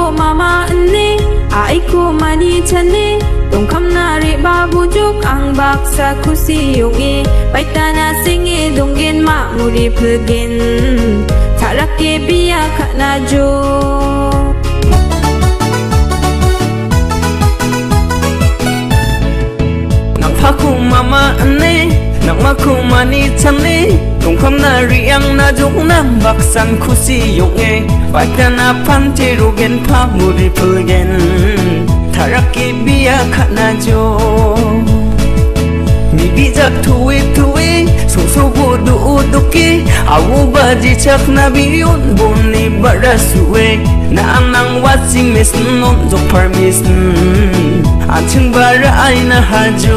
ko mama ni ai ko mani chani tung kham na ri babu juk ang baksa khusi yongi baitana singi dongin ma muri phugin tharake biya khana jo nang phaku mama ni nang maku mani chani tung kham na ri ang na juk nang baksan khusi yongi baitana panti rugen pha muri phugin tharake biya khana jo mi bijak thui thui so so bodu duki awu baji chak na biyun boni bara suwe na nang watching miss non jo permission aching bara aina hajo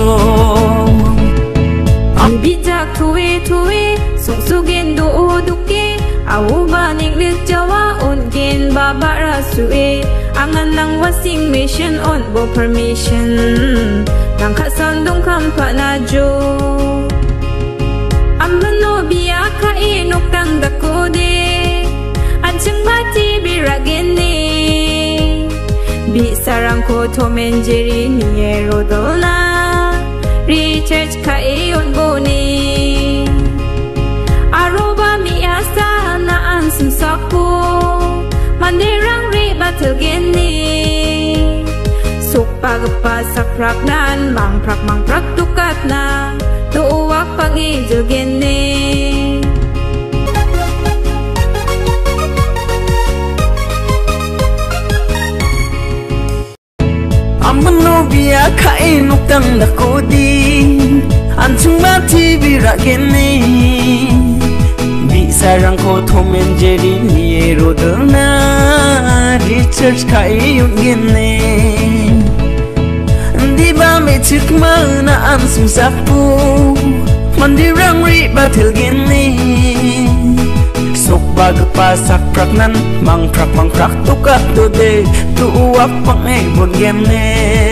mi bijak thui thui so so gen du duki awu banik lit jawa on gen babara suwe angan nang wasing mission on bo permission nang khasan dong kam pa na jo amno biya ka inok tang da ko de anchang mati birageni bi sarang ko to menjeri ni rodona research ka on bo ni aroba mi asa na ansum sapo mandirang ri battle geni sukpa gapa sakprak nan mangprak tukat na tuwak pangijil geni amno biya kai nuktang da kodi anchung mati bira geni sarang ko thomen jeri ni rodona research kai yungene di ba me chikma na ansum sapu mandirang ri batil gene sok bag pa sak praknan mang prak tukat do de tu wap pang e bon gene